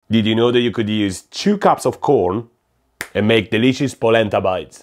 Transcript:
Did you know that you could use 2 cups of corn and make delicious polenta bites?